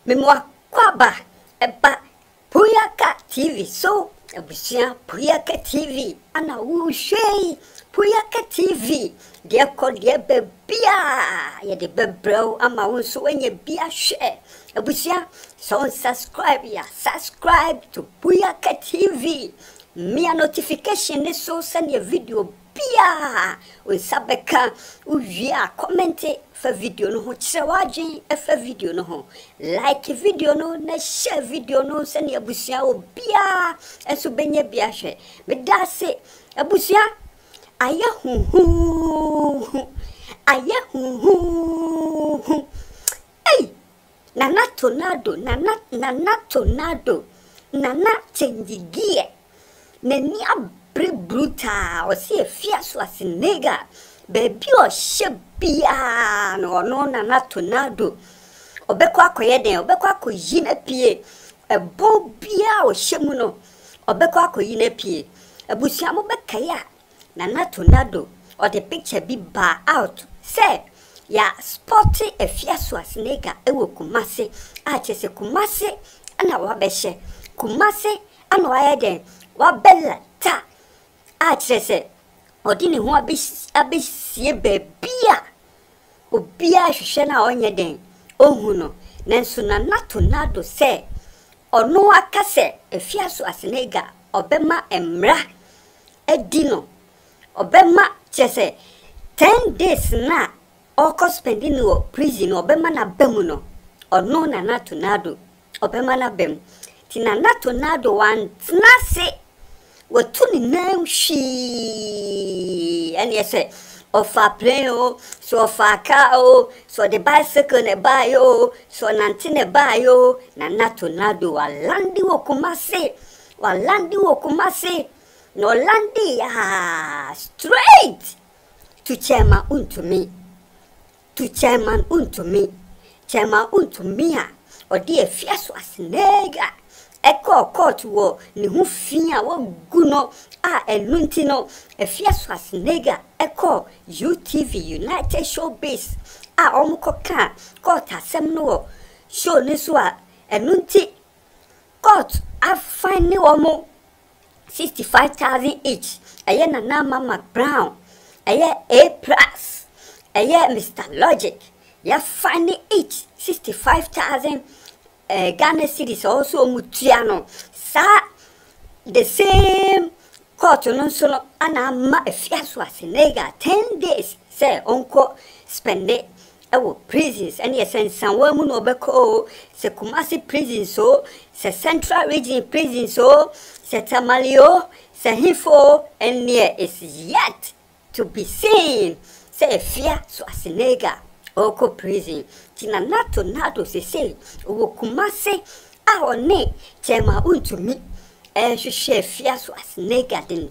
Memwa kwaba eba Puyaka TV so abusia Puyaka TV ana wuhwei Puyaka TV de ko de bebia ye de bebreu ama wonso wenye bia hwe abusia so subscribe to Puyaka TV me notification ne so send your video bia we sabeka uwia comment fa video no ho kyerewagyen fa video no ho like video no na share video no send your abusia obia enso benye bia hwe me dase abusia aya hu hey nana tornado nana chenjigie nani abre brutal o se Afia Schwarzenegger baby o shebia no nana tornado obekọ akoye den obekọ akoyi na pie ebo bia o hyemu no obekọ akoyi na pie abusia mo bekaya nana tornado or the picture be bar out say ya sporty Afia Schwarzenegger ewo Kumasi a chese Kumasi ana wabehye Kumasi ana wayeden wabella ta a chese odini ho abesie bebia obia hwehwe na onye den ohu no nanso nana tornado say ono akase Afia Schwarzenegger obema emra edino obema chese 10 days na oko spending no prison obema na bemu no ono nana tornado obema na bem ti nana tornado wan tnase watuni nam shi and yes of a plane so of a car so the bicycle ne bayo so nantine bayo nana tornado walandi wo Kumasi no landi straight to Chairman Wontumi or dear Afia Schwarzenegger eko court wo ni hu fia wo guno enuntino Afia Schwarzenegger eko UTV United Showbiz omukoka court asem no show ni so enunti court afine wo 65,000 each aye na Mama Brown aye A+, aye Mr. Logic ya fine each 65,000 Ghana cities also mutiano sa the same court no so ana ma Afia Schwarzenegger 10 days say onko spend it prisons and yes and sanwa mu no beko se Kumasi prison so se Central Region prison so se Tamalio se Hifo and near is yet to be seen say Afia Schwarzenegger oko prison tina tornado se say wo Kumasi one Chairman Wontumi hwehwe Afia Schwarzenegger den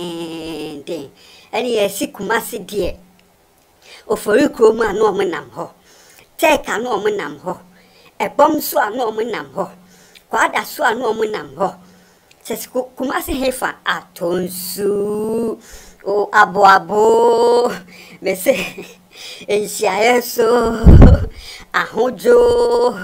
and yes Kumasi die ofori kroma no omenam ho teka no omenam ho ebom so no omenam ho kwada so no omenam ho se Kumasi hefa atonsu o abo me se ensiaeso ahojo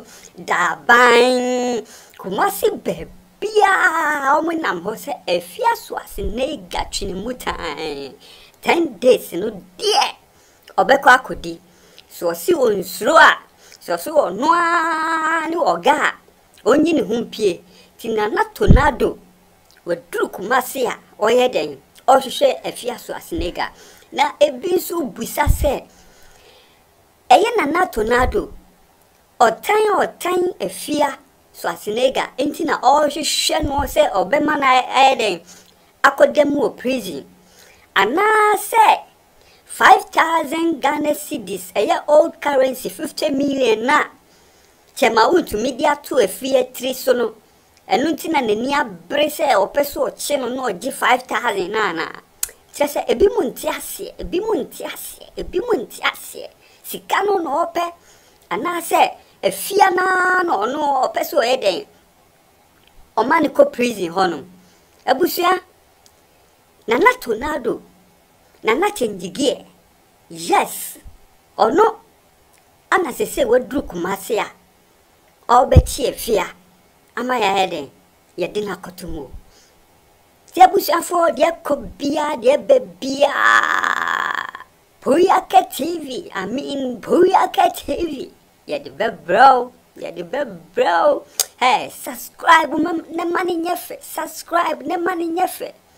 daban Kumasi bebia omenam ho se Afia Schwarzenegger twinimutan 10 days no die obekọ akodi so si onsuro so no ani oga onyi ne humpie ti nana tornado waduru Kumasi a oyeden ohwehwe Afia Schwarzenegger na ebisu busa se eye nana tornado otan Afia Schwarzenegger enti na ohwehwe no se obema na eden akodemu o prison ana se 5,000 Ghana cedis old currency 50 million na Chairman Wontumi dia to Afia 3 so no enunti na nani abre se opeso oche no oji 5,000 na chese ebi munti ase sika no ope ana se Afia na no opeso eden o mani ko prison hono abusia nana tornado nana chenjigie yes ono ana sese wadru Kumasi a obeti Afia ama ya heden ye dina kotumo ti abusuafo de kobia de bebia Puyaka TV Puyaka TV ye de bebro hey subscribe ne mani nyefe subscribe ne mani nyefe